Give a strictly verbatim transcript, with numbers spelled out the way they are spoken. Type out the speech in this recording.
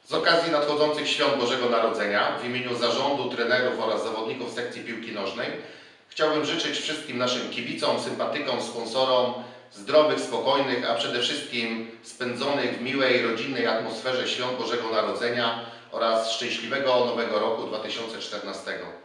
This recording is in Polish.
Z okazji nadchodzących świąt Bożego Narodzenia w imieniu zarządu, trenerów oraz zawodników sekcji piłki nożnej chciałbym życzyć wszystkim naszym kibicom, sympatykom, sponsorom zdrowych, spokojnych, a przede wszystkim spędzonych w miłej, rodzinnej atmosferze świąt Bożego Narodzenia oraz szczęśliwego Nowego Roku dwa tysiące czternastego.